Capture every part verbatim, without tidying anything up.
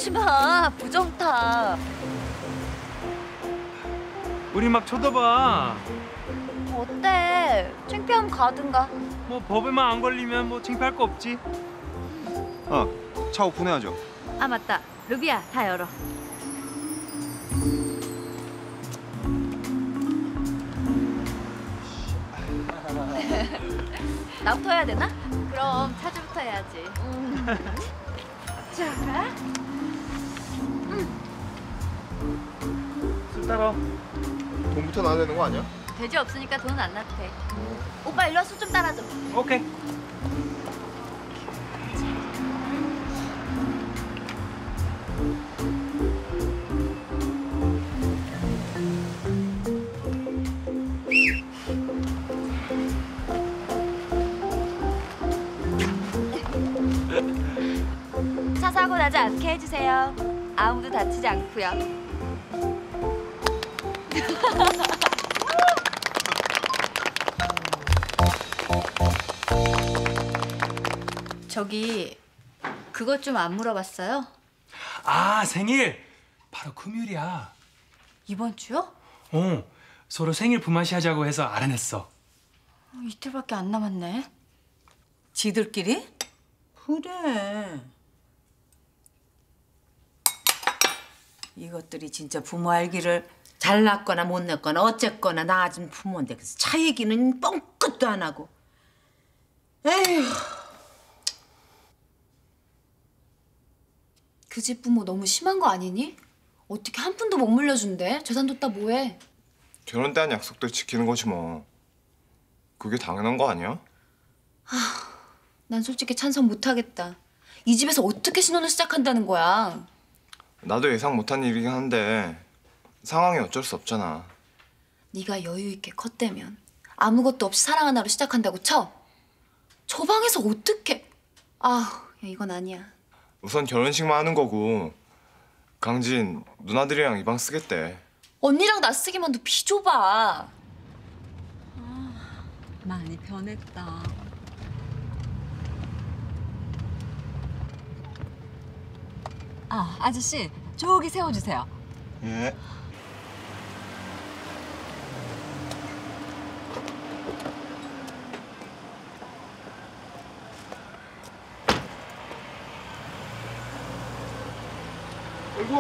하지 마. 부정타. 우리 막 쳐다봐. 어때? 창피하면 가든가. 뭐 법에만 안 걸리면 뭐 창피할 거 없지. 아, 차 오픈해야죠. 아 맞다. 루비야, 다 열어. 나부터 해야 되나? 그럼 차주부터 해야지. 음. 자, 술 따라. 돈부터 나야 되는 거 아니야? 돼지 없으니까 돈 안 놔도 돼. 오빠 일로 와, 술 좀 따라줘. 오케이. 차 사고 나지 않게 해주세요. 아무도 다치지 않고요. 저기 그것 좀 안 물어봤어요? 아, 생일. 바로 금요일이야. 이번 주요? 어, 서로 생일 부마시 하자고 해서 알아냈어. 어, 이틀밖에 안 남았네. 지들끼리? 그래. 이것들이 진짜 부모 알기를 잘났거나 못났거나 어쨌거나 낳아준 부모인데 그래서 차 얘기는 뻥끗도 안 하고. 에휴. 그 집 부모 너무 심한 거 아니니? 어떻게 한 푼도 못 물려준대? 재산 뒀다 뭐해? 결혼 때 한 약속들 지키는 거지 뭐. 그게 당연한 거 아니야? 난 솔직히 찬성 못 하겠다. 이 집에서 어떻게 신혼을 시작한다는 거야? 나도 예상 못한 일이긴 한데 상황이 어쩔 수 없잖아. 네가 여유 있게 컸다면 아무것도 없이 사랑 하나로 시작한다고 쳐? 저 방에서 어떻게? 아, 야, 이건 아니야. 우선 결혼식만 하는 거고 강진 누나들이랑 이 방 쓰겠대. 언니랑 나 쓰기만 도 비좁아. 많이 변했다. 아, 아저씨, 저기 세워주세요. 예. 아이고.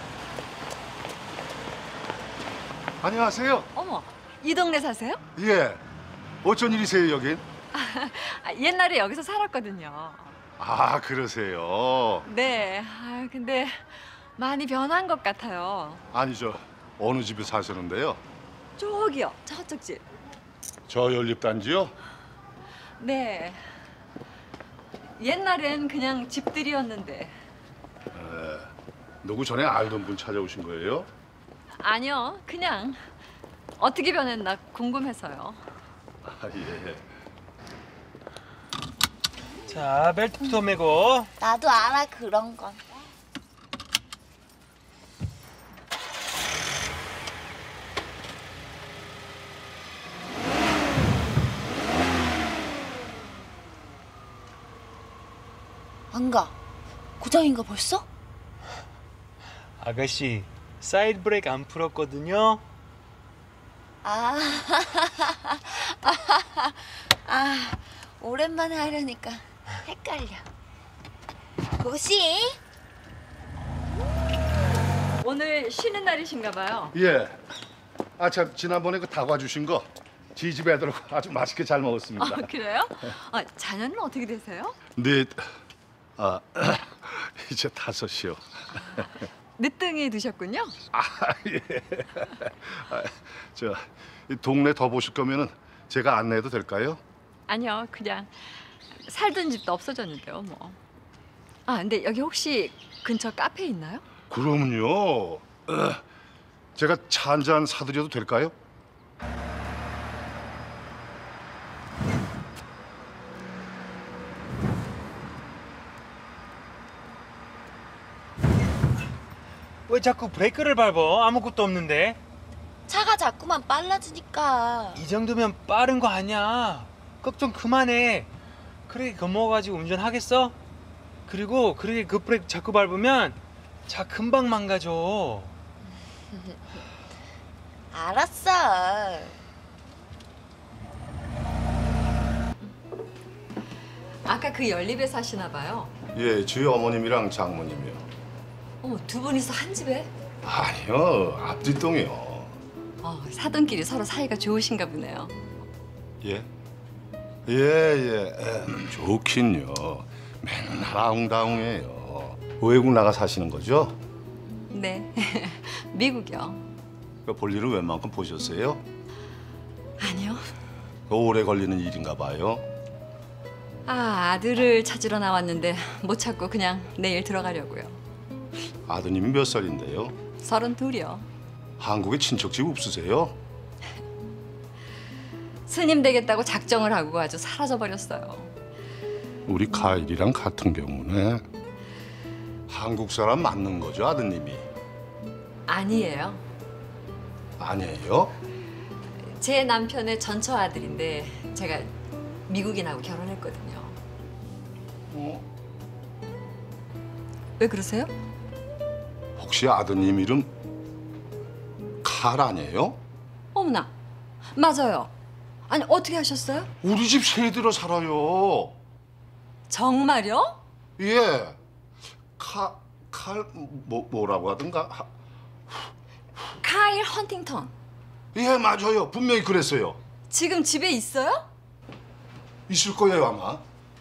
안녕하세요. 어머, 이 동네 사세요? 예. 어쩐 일이세요, 여긴? 아, 옛날에 여기서 살았거든요. 아, 그러세요. 네, 아, 근데 많이 변한 것 같아요. 아니죠. 어느 집에 사시는데요? 저기요, 저쪽 집. 저 연립단지요? 네. 옛날엔 그냥 집들이었는데. 에, 누구 전에 알던 분 찾아오신 거예요? 아니요, 그냥 어떻게 변했나 궁금해서요. 아, 예. 자, 벨트부터 매고. 나도 알아, 그런 건. 안 가. 고장인가 벌써? 아가씨, 사이드 브레이크 안 풀었거든요. 아, 아, 오랜만에 하려니까 헷갈려. 고시? 오늘 쉬는 날이신가 봐요. 예. 아, 참 지난번에 그 다과 주신 거 지 집 애들하고 아주 맛있게 잘 먹었습니다. 아, 그래요? 아, 자녀는 어떻게 되세요? 네. 아, 이제 다섯이요. 늦둥이 두셨군요. 아, 예. 아, 저, 이 동네 더 보실 거면은 제가 안내해도 될까요? 아니요, 그냥 살던 집도 없어졌는데요, 뭐. 아, 근데 여기 혹시 근처 카페 있나요? 그럼요. 어, 제가 차 한 잔 사드려도 될까요? 왜 자꾸 브레이크를 밟어? 아무것도 없는데. 차가 자꾸만 빨라지니까. 이 정도면 빠른 거 아니야. 걱정 그만해. 그렇게 겁먹어가지고 운전하겠어? 그리고 그렇게 급브레이크 자꾸 밟으면 차 금방 망가져. 알았어. 아까 그 연립에 사시나 봐요. 예, 저희 어머님이랑 장모님이요. 어머, 두 분이서 한 집에? 아니요, 앞뒤 동이요. 어, 사돈끼리 서로 사이가 좋으신가 보네요. 예? 예, 예, 에, 좋긴요. 맨날 아웅다웅해요. 외국 나가 사시는 거죠? 네, 미국이요. 그 볼일은 웬만큼 보셨어요? 아니요. 오래 걸리는 일인가 봐요. 아, 아들을 찾으러 나왔는데 못 찾고 그냥 내일 들어가려고요. 아드님이 몇 살인데요? 서른 둘이요. 한국에 친척집 없으세요? 스님 되겠다고 작정을 하고 아주 사라져 버렸어요. 우리 카일이랑 같은 경우네. 한국 사람 맞는 거죠, 아드님이? 아니에요. 아니에요? 제 남편의 전처 아들인데 제가 미국인하고 결혼했거든요. 어? 왜 그러세요? 혹시 아드님 이름 칼 아니에요? 어머나, 맞아요. 아니, 어떻게 하셨어요? 우리 집 새들어 살아요. 정말요? 예. 칼, 칼, 뭐, 뭐라고 하던가? 하- 카일 헌팅턴. 예, 맞아요. 분명히 그랬어요. 지금 집에 있어요? 있을 거예요, 아마.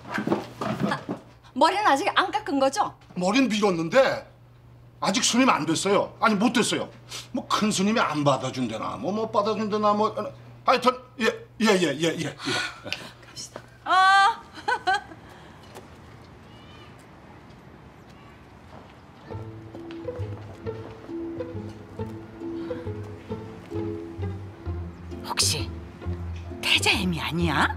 머리는 아직 안 깎은 거죠? 머리는 밀었는데 아직 스님 안 됐어요. 아니, 못 됐어요. 뭐 큰 스님이 안 받아준대나, 뭐 못 받아준대나, 뭐 하여튼 예, 예, 예, 예, 예. 어. 혹시 태자애미 아니야?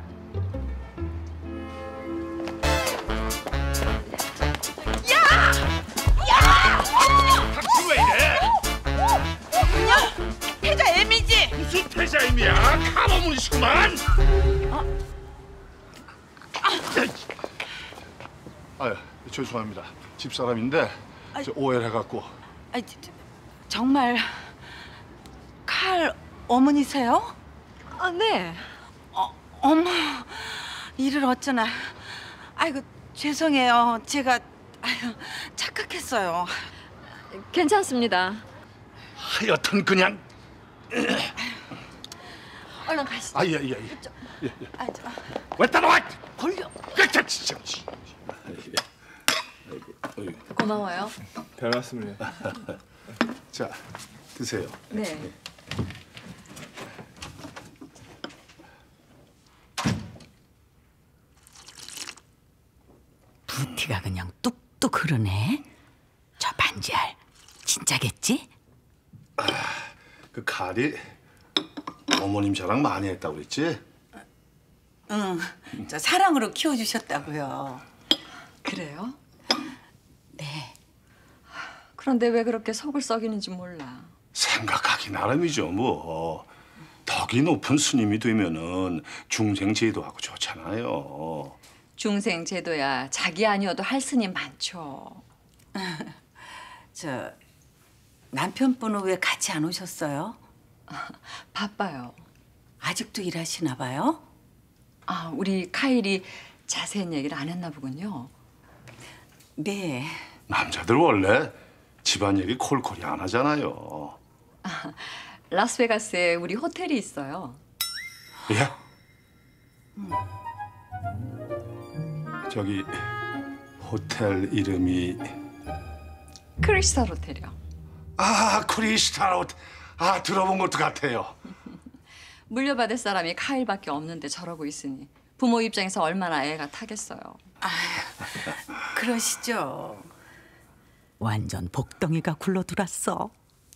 왜 이래? 태자애미지. 무슨 태자임이야? 가버문이시구만. 아유, 죄송합니다. 집사람인데 저 오해를 해갖고. 아, 저, 저, 정말 칼 어머니세요? 아, 네. 어, 어머, 이를 어쩌나. 아이고, 죄송해요. 제가 아유, 착각했어요. 괜찮습니다. 하여튼 그냥. 얼른 가시죠. 아, 예, 예, 예. 아, 저, 왜 따라와? 걸려. 진짜. 고마워요. 별 말씀을요. 자, 드세요. 네. 부티가 그냥 뚝뚝 흐르네. 저 반지알 진짜겠지? 그 칼이 어머님 자랑 많이 했다고 그랬지? 응, 저 사랑으로 키워주셨다고요. 그래요? 네. 그런데 왜 그렇게 속을 썩이는지 몰라. 생각하기 나름이죠, 뭐. 덕이 높은 스님이 되면은 중생 제도하고 좋잖아요. 중생 제도야 자기 아니어도 할 스님 많죠. 저 남편분은 왜 같이 안 오셨어요? 바빠요. 아직도 일하시나 봐요? 아, 우리 카일이 자세한 얘기를 안 했나 보군요. 네. 남자들 원래 집안 얘기 콜콜이 안 하잖아요. 라스베가스에 우리 호텔이 있어요. 예? 저기 호텔 이름이 크리스탈 호텔이요. 아, 크리스탈 호텔. 아, 들어본 것도 같아요. 물려받을 사람이 카일밖에 없는데 저러고 있으니 부모 입장에서 얼마나 애가 타겠어요. 그러시죠. 완전 복덩이가 굴러들었어.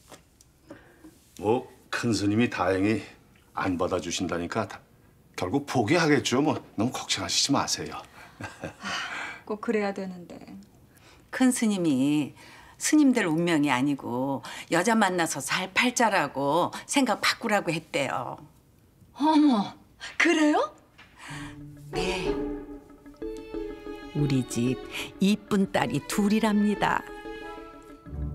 뭐 큰 스님이 다행히 안 받아주신다니까 다- 결국 포기하겠죠. 뭐 너무 걱정하시지 마세요. 꼭 그래야 되는데. 큰 스님이 스님들 운명이 아니고 여자 만나서 살 팔자라고 생각 바꾸라고 했대요. 어머, 그래요? 네. 우리 집 이쁜 딸이 둘이랍니다.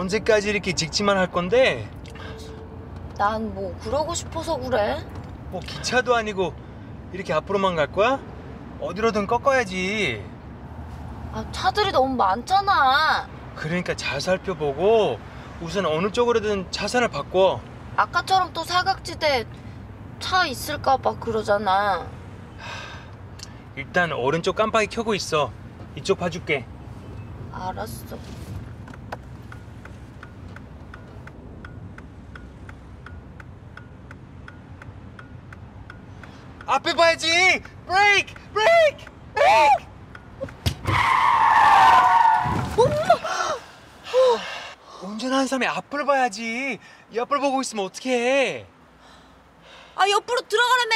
언제까지 이렇게 직진만 할 건데? 난 뭐 그러고 싶어서 그래. 뭐 기차도 아니고 이렇게 앞으로만 갈 거야? 어디로든 꺾어야지. 아, 차들이 너무 많잖아. 그러니까 잘 살펴보고 우선 어느 쪽으로든 차선을 바꿔. 아까처럼 또 사각지대 차 있을까 봐 그러잖아. 일단 오른쪽 깜빡이 켜고 있어. 이쪽 봐줄게. 알았어. 앞에 봐야지. 브레이크! 브레이크! 브레이크! 운전하는 사람이 앞을 봐야지. 옆을 보고 있으면 어떡해. 아, 옆으로 들어가라며.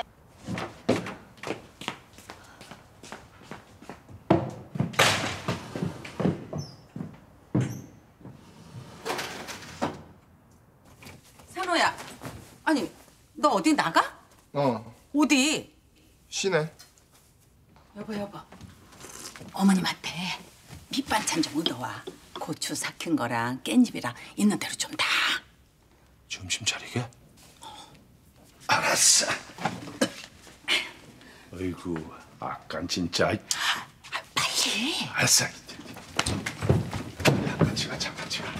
산호야, 아니 너 어디 나가? 어, 어디? 쉬네. 여보 여보, 어머님한테 밑반찬 좀 얻어와. 고추 삭힌 거랑 깻잎이랑 있는 대로 좀 다. 점심 차리게? 알았어. 아이고, 아깐 진짜. 아, 빨리. 알았어. 잠깐 치가, 잠깐 치가.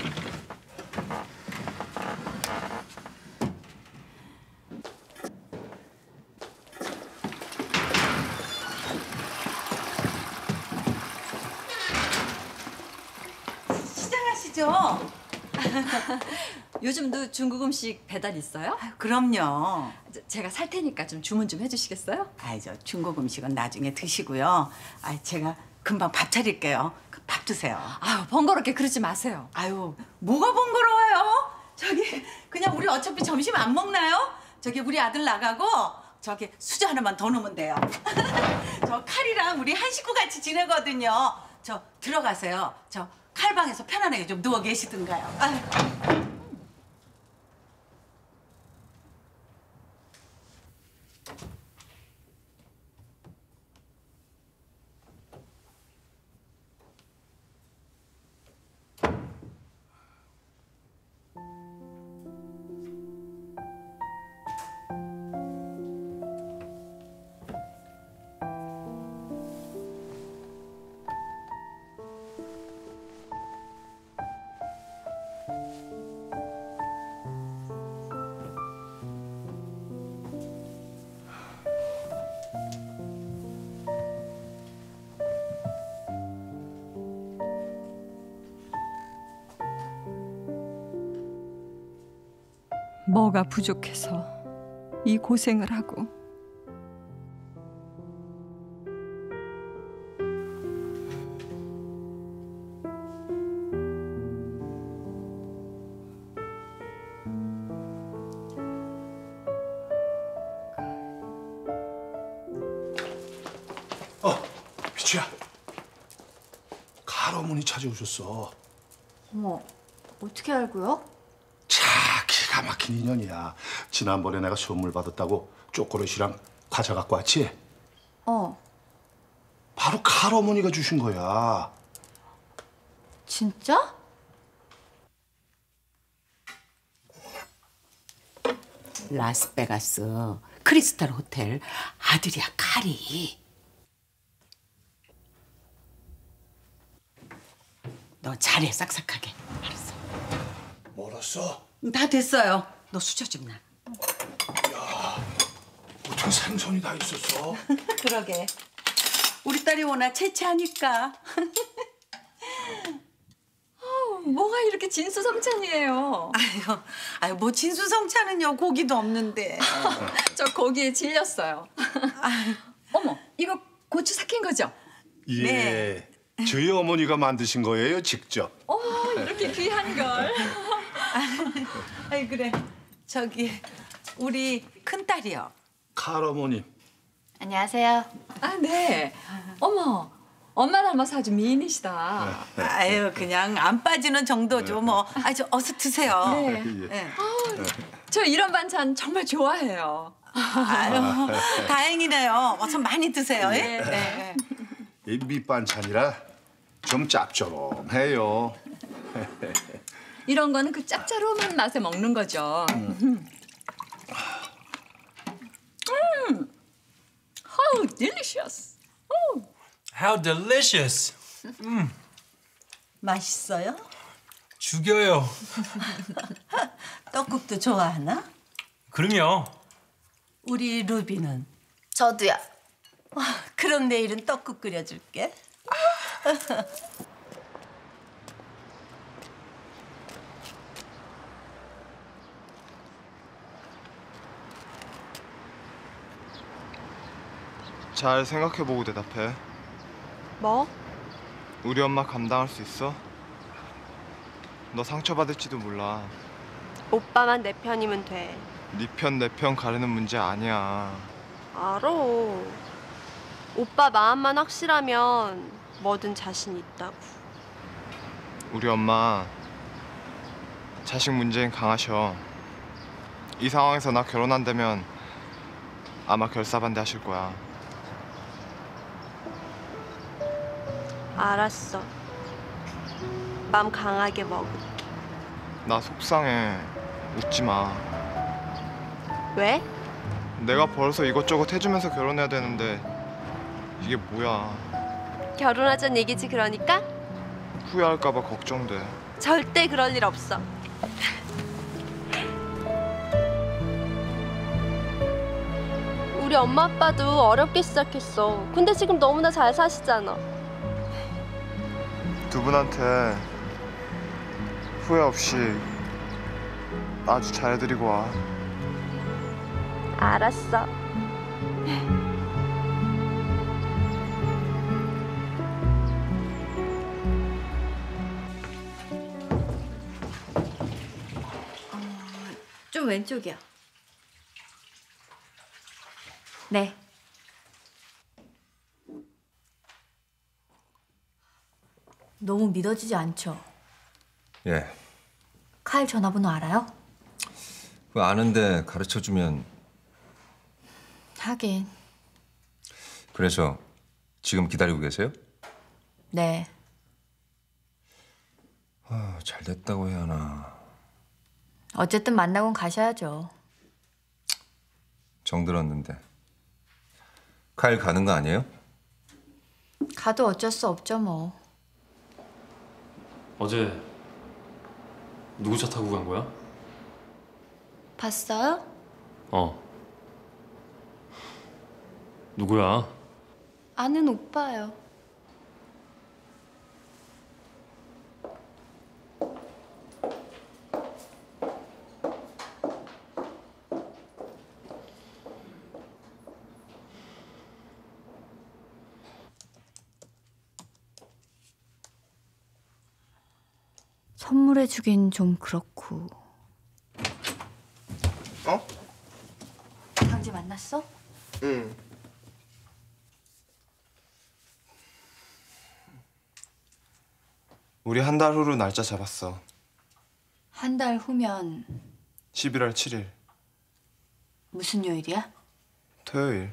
시장하시죠? 요즘도 중국 음식 배달 있어요? 그럼요. 저- 제가 살 테니까 좀 주문 좀 해주시겠어요? 아이 저 중국 음식은 나중에 드시고요. 아 제가 금방 밥 차릴게요. 그 밥 드세요. 아유 번거롭게 그러지 마세요. 아유 뭐가 번거로워요? 저기 그냥 우리 어차피 점심 안 먹나요? 저기 우리 아들 나가고 저기 수저 하나만 더 넣으면 돼요. 저 칼이랑 우리 한 식구 같이 지내거든요. 저 들어가세요. 저 칼방에서 편안하게 좀 누워 계시든가요. 아유. 뭐가 부족해서 이 고생을 하고. 어, 미치야. 칼 어머니 찾아오셨어. 어머, 어떻게 알고요? 자, 기가 막힌 인연이야. 지난번에 내가 선물 받았다고 초콜릿이랑 과자 갖고 왔지? 어, 바로 칼 어머니가 주신 거야. 진짜? 라스베가스 크리스탈 호텔 아들이야 칼이. 너 잘해 싹싹하게. 알았어. 멀었어? 다 됐어요. 너 수저 좀 놔. 어떻게 생선이 다 있었어? 그러게. 우리 딸이 워낙 채채하니까. 뭐가 이렇게 진수성찬이에요? 아유, 아유 뭐 진수성찬은요 고기도 없는데. 저 고기에 질렸어요. 어머, 이거 고추 삭힌 거죠? 예. 네. 저희 어머니가 만드신 거예요, 직접. 어, 이렇게 귀한 걸. 아이 그래. 저기 우리 큰 딸이요. 칼 어머님. 안녕하세요. 아, 네. 어머, 엄마 닮아서 아주 미인이시다. 아유 그냥 안 빠지는 정도죠 뭐. 아저 어서 드세요. 네. 예. 네. 저 이런 반찬 정말 좋아해요. 아유 다행이네요. 어서 많이 드세요. 예? 네. 네. 이 밑반찬이라 좀 짭조름해요. 이런 거는 그 짭짤한 맛에 먹는 거죠. 음. 음. How delicious. 오. How delicious. 음, 맛있어요? 죽여요. 떡국도 좋아하나? 그럼요. 우리 루비는? 저도요. 와, 그럼 내일은 떡국 끓여줄게. 잘 생각해보고 대답해. 뭐? 우리 엄마 감당할 수 있어? 너 상처받을지도 몰라. 오빠만 내 편이면 돼. 네 편 내 편 가르는 문제 아니야. 알아. 오빠 마음만 확실하면 뭐든 자신 있다고. 우리 엄마 자식 문제엔 강하셔. 이 상황에서 나 결혼한다면 아마 결사반대하실 거야. 알았어. 마음 강하게 먹을게. 나 속상해. 웃지 마. 왜? 내가 벌어서 이것저것 해주면서 결혼해야 되는데 이게 뭐야. 결혼하자는 얘기지 그러니까? 후회할까 봐 걱정돼. 절대 그럴 일 없어. 우리 엄마 아빠도 어렵게 시작했어. 근데 지금 너무나 잘 사시잖아. 두 분한테 후회 없이 아주 잘해드리고 와. 알았어. 좀 왼쪽이요. 네. 너무 믿어지지 않죠? 예. 카일 전화번호 알아요? 그 아는데 가르쳐주면. 하긴. 그래서 지금 기다리고 계세요? 네. 아, 잘 됐다고 해야 하나. 어쨌든 만나곤 가셔야죠. 정들었는데. 카일 가는 거 아니에요? 가도 어쩔 수 없죠 뭐. 어제 누구 차 타고 간 거야? 봤어요? 어. 누구야? 아는 오빠예요. 선물해주긴 좀 그렇고. 어? 강지 만났어? 응. 우리 한 달 후로 날짜 잡았어. 한 달 후면 십일월 칠일. 무슨 요일이야? 토요일.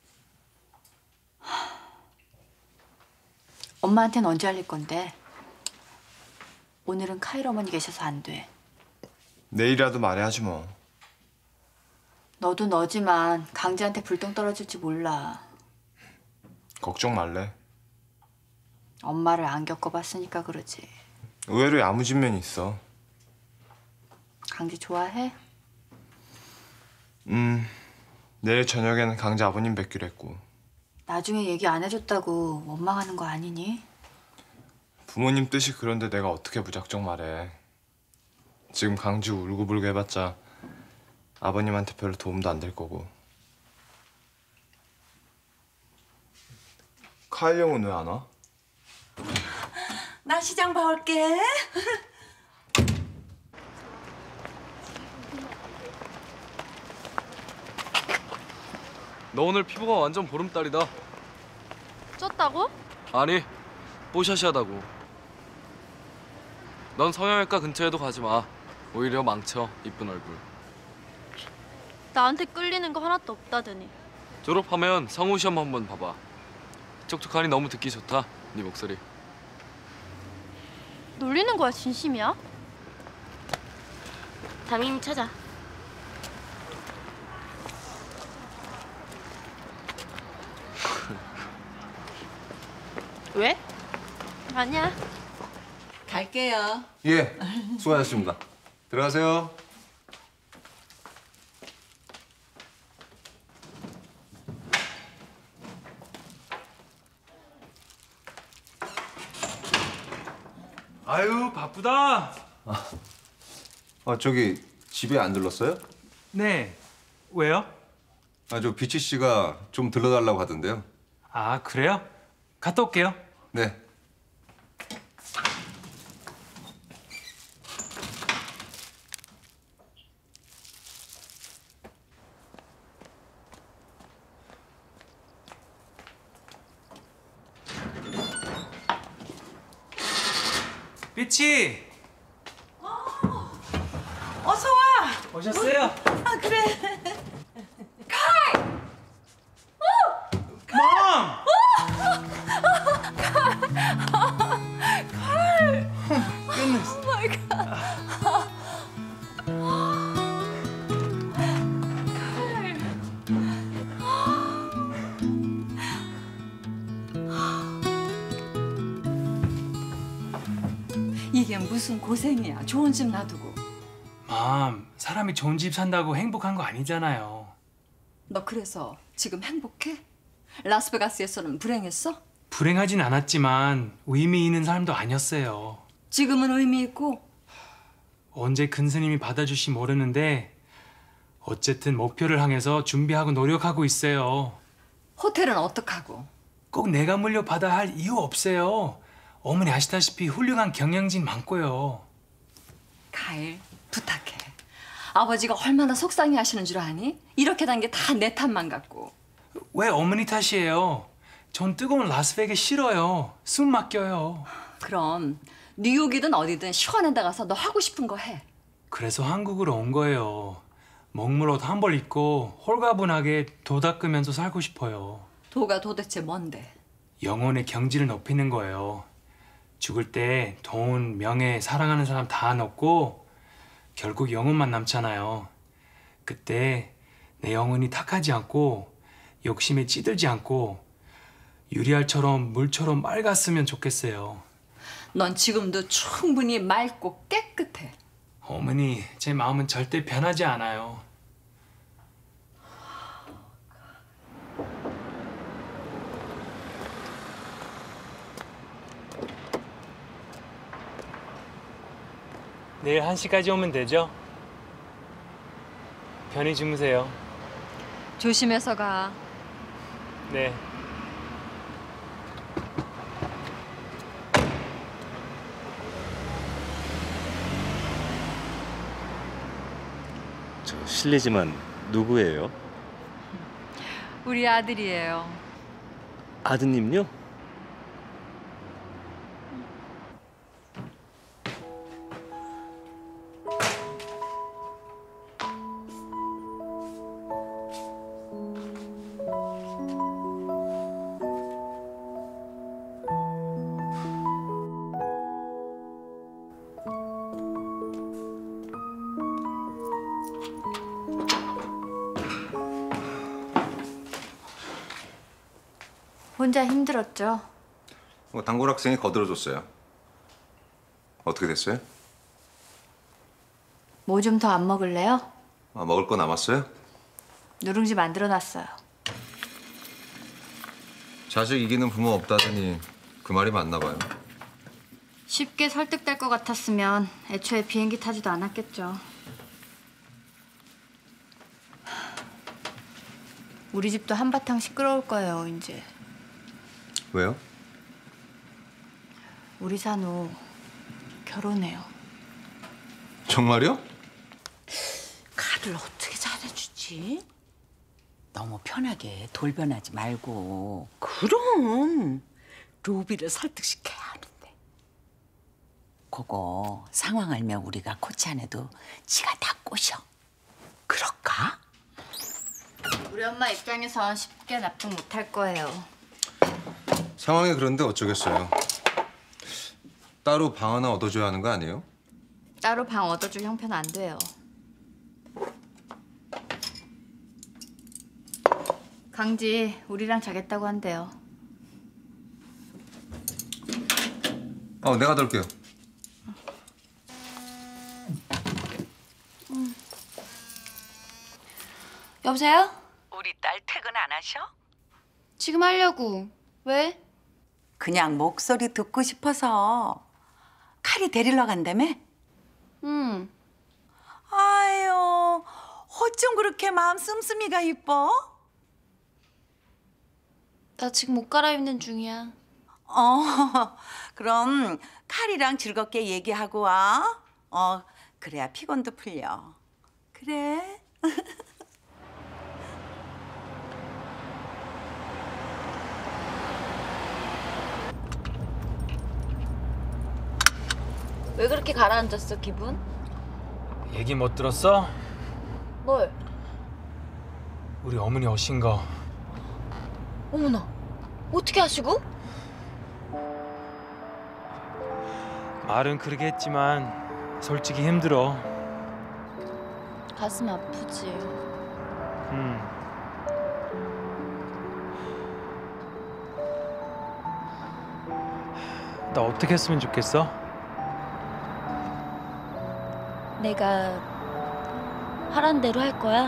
엄마한테는 언제 알릴 건데? 오늘은 카일 어머니 계셔서 안 돼. 내일이라도 말해야지 뭐. 너도 너지만 강지한테 불똥 떨어질지 몰라. 걱정 말래. 엄마를 안 겪어봤으니까 그러지. 의외로 야무진 면이 있어. 강지 좋아해? 음, 내일 저녁에는 강자 아버님 뵙기로 했고. 나중에 얘기 안 해줬다고 원망하는 거 아니니? 부모님 뜻이 그런데 내가 어떻게 무작정 말해. 지금 강지 울고불고 해봤자 아버님한테 별로 도움도 안 될 거고. 카일 형은 왜 안 와? 나 시장 봐올게. 너 오늘 피부가 완전 보름달이다. 쪘다고? 아니, 뽀샤시하다고. 넌 성형외과 근처에도 가지 마. 오히려 망쳐, 이쁜 얼굴. 나한테 끌리는 거 하나도 없다더니. 졸업하면 성우 시험 한번 봐봐. 촉촉하니 너무 듣기 좋다, 네 목소리. 놀리는 거야, 진심이야? 담임님 찾아. 왜? 아니야. 갈게요. 예, 수고하셨습니다. 들어가세요. 아유 바쁘다. 아, 저기 집에 안 들렀어요? 네. 왜요? 아, 저 비치 씨가 좀 들러달라고 하던데요. 아 그래요? 갔다 올게요. 네. 비치. 어서 와. 오셨어요? 아 그래. 멈! 칼. 끝냈어. 오 마이 갓. 이게 무슨 고생이야. 좋은 집 놔두고. 맘, 사람이 좋은 집 산다고 행복한 거 아니잖아요. 너 그래서 지금 행복해? 라스베가스에서는 불행했어? 불행하진 않았지만 의미 있는 삶도 아니었어요. 지금은 의미 있고. 언제 큰 스님이 받아주시 모르는데 어쨌든 목표를 향해서 준비하고 노력하고 있어요. 호텔은 어떡하고? 꼭 내가 물려받아야 할 이유 없어요. 어머니 아시다시피 훌륭한 경영진 많고요. 가일, 부탁해. 아버지가 얼마나 속상해 하시는 줄 아니? 이렇게 된 게 다 내 탓만 같고. 왜 어머니 탓이에요? 전 뜨거운 라스베이거스 싫어요. 숨 막혀요. 그럼 뉴욕이든 어디든 시원한 데 가서 너 하고 싶은 거 해. 그래서 한국으로 온 거예요. 먹물 옷 한 벌 입고 홀가분하게 도 닦으면서 살고 싶어요. 도가 도대체 뭔데? 영혼의 경지를 높이는 거예요. 죽을 때 돈, 명예, 사랑하는 사람 다 넣고 결국 영혼만 남잖아요. 그때 내 영혼이 탁하지 않고 욕심에 찌들지 않고 유리알처럼 물처럼 맑았으면 좋겠어요. 넌 지금도 충분히 맑고 깨끗해. 어머니, 제 마음은 절대 변하지 않아요. 내일 한 시까지 오면 되죠? 편히 주무세요. 조심해서 가. 네. 저 실례지만 누구예요? 우리 아들이에요. 아드님요? 혼자 힘들었죠? 뭐 단골 학생이 거들어줬어요. 어떻게 됐어요? 뭐 좀 더 안 먹을래요? 아, 먹을 거 남았어요? 누룽지 만들어놨어요. 자식 이기는 부모 없다더니 그 말이 맞나 봐요. 쉽게 설득될 것 같았으면 애초에 비행기 타지도 않았겠죠. 우리 집도 한바탕 시끄러울 거예요, 이제. 왜요? 우리 산호 결혼해요. 정말요? 칼을 어떻게 잘해주지? 너무 편하게 돌변하지 말고. 그럼 루비를 설득시켜야 하는데. 그거 상황 알면 우리가 코치 안 해도 지가 다 꼬셔. 그럴까? 우리 엄마 입장에선 쉽게 납득 못할 거예요. 상황이 그런데 어쩌겠어요. 따로 방 하나 얻어줘야 하는 거 아니에요? 따로 방 얻어줄 형편은 안 돼요. 강지 우리랑 자겠다고 한대요. 어, 내가 돌게요. 음. 여보세요? 우리 딸 퇴근 안 하셔? 지금 하려고. 왜? 그냥 목소리 듣고 싶어서. 칼이 데리러 간다며? 응. 아유, 어쩜 그렇게 마음 씀씀이가 이뻐? 나 지금 옷 갈아입는 중이야. 어, 그럼 칼이랑 즐겁게 얘기하고 와. 어, 그래야 피곤도 풀려. 그래. 왜 그렇게 가라앉았어, 기분? 얘기 못 들었어? 뭘? 우리 어머니 오신 거. 어머나, 어떻게 하시고? 말은 그러게 했지만 솔직히 힘들어. 가슴 아프지. 음. 나 어떻게 했으면 좋겠어? 내가 하란 대로 할 거야?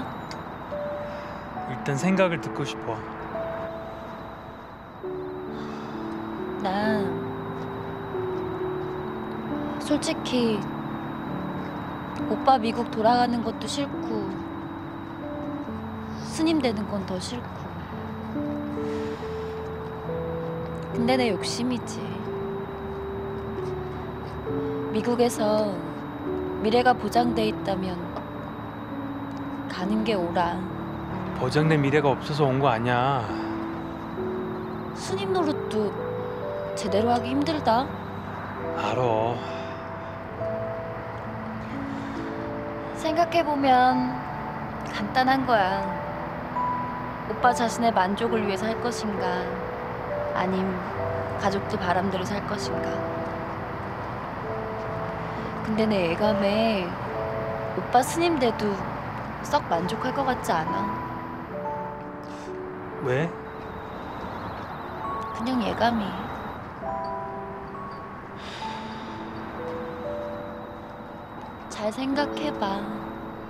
일단 생각을 듣고 싶어. 난 솔직히 오빠 미국 돌아가는 것도 싫고 스님 되는 건 더 싫고. 근데 내 욕심이지. 미국에서 미래가 보장돼 있다면 가는 게 옳아. 보장된 미래가 없어서 온 거 아니야. 스님 노릇도 제대로 하기 힘들다. 알어. 생각해보면 간단한 거야. 오빠 자신의 만족을 위해 살 것인가, 아님 가족들 바람대로 살 것인가. 근데 내 예감에 오빠 스님 돼도 썩 만족할 것 같지 않아. 왜? 그냥 예감이. 잘 생각해봐.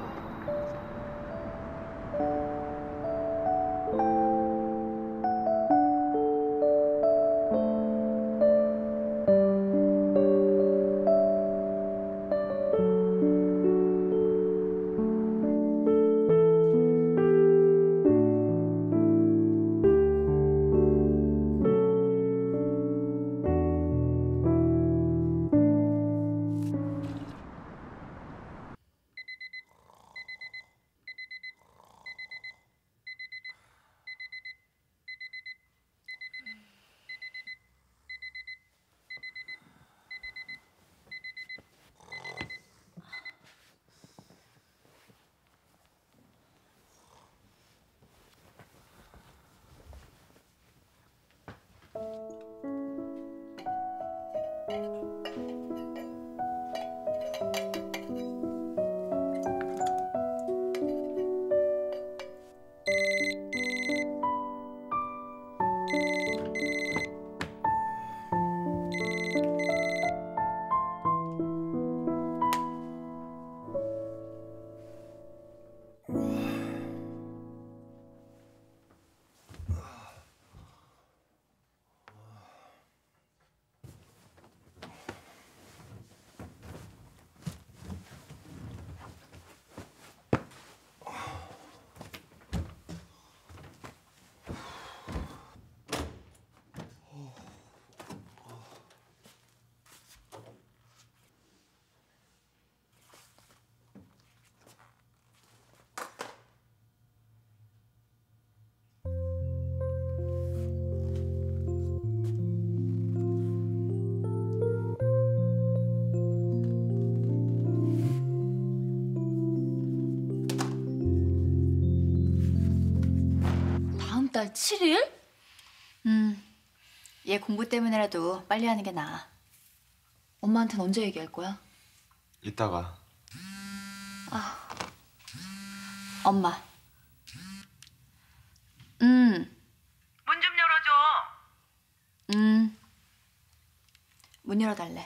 다음 달 칠 일? 음, 얘 공부 때문에라도 빨리 하는 게 나아. 엄마한테는 언제 얘기할 거야? 이따가. 아, 엄마. 음. 문 좀 열어줘. 음. 문 열어달래.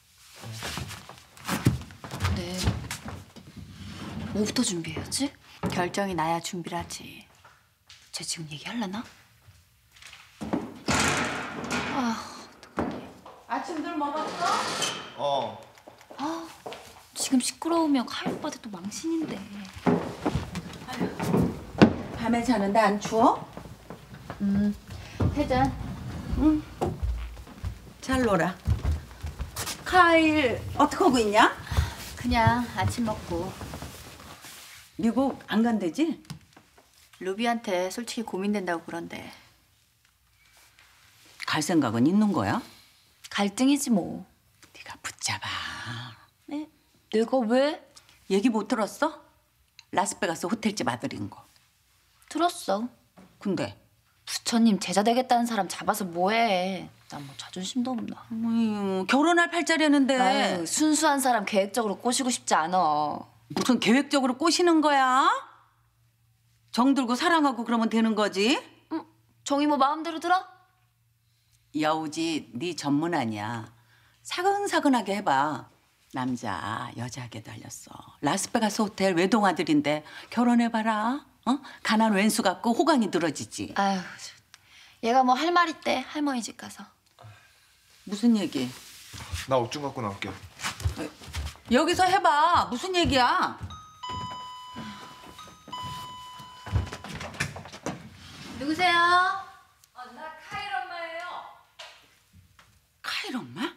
네. 뭐부터 준비해야지? 결정이 나야 준비를 하지. 쟤 지금 얘기하려나? 아, 어떡하니. 아침들 먹었어? 어. 아, 지금 시끄러우면 카이 오빠한테 또 망신인데. 밤에 자는데 안 추워? 음, 태잔. 응. 잘 놀아. 카일 어떻게 하고 있냐? 그냥 아침 먹고. 미국 안 간대지? 루비한테 솔직히 고민된다고 그런데. 갈 생각은 있는 거야? 갈등이지 뭐. 네가 붙잡아. 네? 내가 왜? 얘기 못 들었어? 라스베가스 호텔집 아들인 거. 들었어. 근데? 부처님 제자 되겠다는 사람 잡아서 뭐해. 난 뭐 자존심도 없나. 어휴, 결혼할 팔자려는데. 아유, 순수한 사람 계획적으로 꼬시고 싶지 않아. 무슨 계획적으로 꼬시는 거야? 정들고 사랑하고 그러면 되는 거지? 응, 정이 뭐 마음대로 들어? 여우지 네 전문 아니야. 사근사근하게 해봐. 남자 여자에게 달렸어. 라스베가스 호텔 외동아들인데 결혼해봐라. 어? 가난 왼수 같고 호강이 늘어지지. 아유, 얘가 뭐 할 말 있대. 할머니 집 가서. 무슨 얘기? 나 옷 좀 갖고 나올게. 여기서 해봐. 무슨 얘기야? 누구세요? 어, 나 카일 엄마예요. 카일 엄마?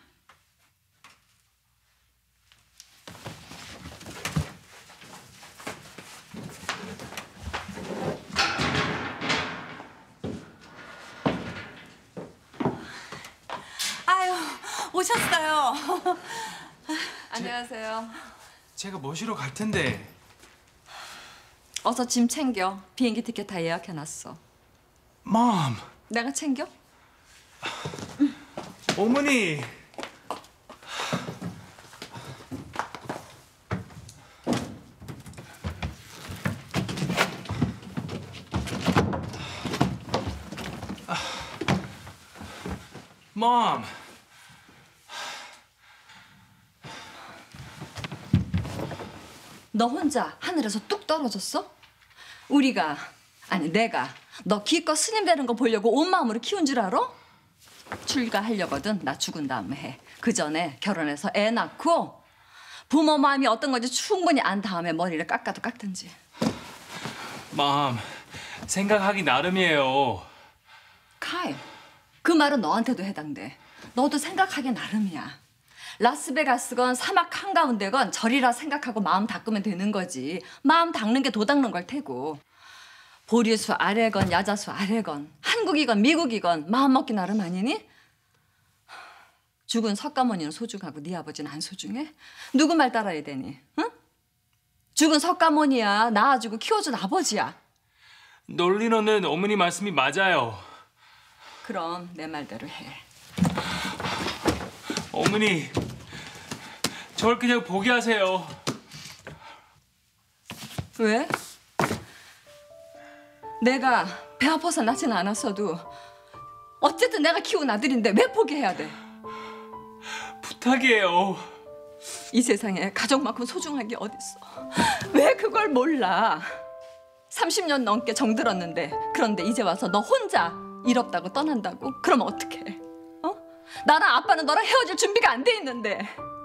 아유, 오셨어요. 안녕하세요. 제가 모시러 갈 텐데. 어서 짐 챙겨. 비행기 티켓 다 예약해놨어. Mom. 내가 챙겨? 어머니. Mom. 너 혼자 하늘에서 뚝 떨어졌어? 우리가, 아니 내가 너 기껏 스님 되는 거 보려고 온 마음으로 키운 줄 알아? 출가하려거든. 나 죽은 다음에 해. 그 전에 결혼해서 애 낳고 부모 마음이 어떤 건지 충분히 안 다음에 머리를 깎아도 깎든지. Mom, 생각하기 나름이에요. 카일, 그 말은 너한테도 해당돼. 너도 생각하기 나름이야. 라스베가스건 사막 한가운데건 절이라 생각하고 마음 닦으면 되는 거지. 마음 닦는 게 도 닦는 걸 테고. 보리수 아래건 야자수 아래건 한국이건 미국이건 마음 먹기 나름 아니니? 죽은 석가모니는 소중하고 네 아버지는 안 소중해? 누구 말 따라야 되니? 응? 죽은 석가모니야. 낳아주고 키워준 아버지야. 논리로는 어머니 말씀이 맞아요. 그럼 내 말대로 해. 어머니, 저를 그냥 포기하세요. 왜? 내가 배 아파서 낳지는 않았어도 어쨌든 내가 키운 아들인데 왜 포기해야 돼? 부탁이에요. 이 세상에 가족만큼 소중한 게 어딨어. 왜 그걸 몰라? 삼십 년 넘게 정들었는데 그런데 이제 와서 너 혼자 일 없다고 떠난다고? 그럼 어떡해? 어? 나랑 아빠는 너랑 헤어질 준비가 안 돼 있는데.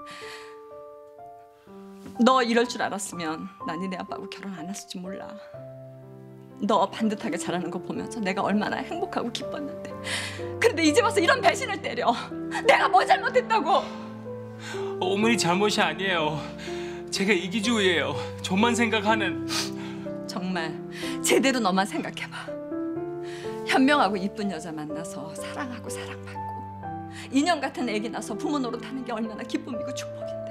너 이럴 줄 알았으면 난 니네 아빠하고 결혼 안 했을지 몰라. 너 반듯하게 자라는 거 보면서 내가 얼마나 행복하고 기뻤는데. 그런데 이제 와서 이런 배신을 때려. 내가 뭐 잘못했다고? 어머니 잘못이 아니에요. 제가 이기주의예요. 저만 생각하는. 정말 제대로 너만 생각해봐. 현명하고 이쁜 여자 만나서 사랑하고 사랑받고 인형 같은 애기 낳아서 부모 노릇하는 게 얼마나 기쁨이고 축복인데.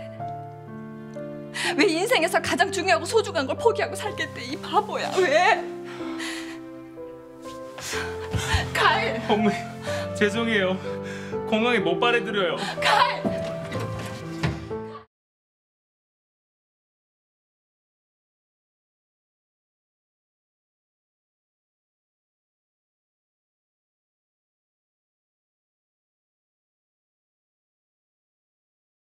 왜 인생에서 가장 중요하고 소중한 걸 포기하고 살겠대, 이 바보야. 왜? 카일! 어머니, 죄송해요. 공항에 못 바래드려요. 카일!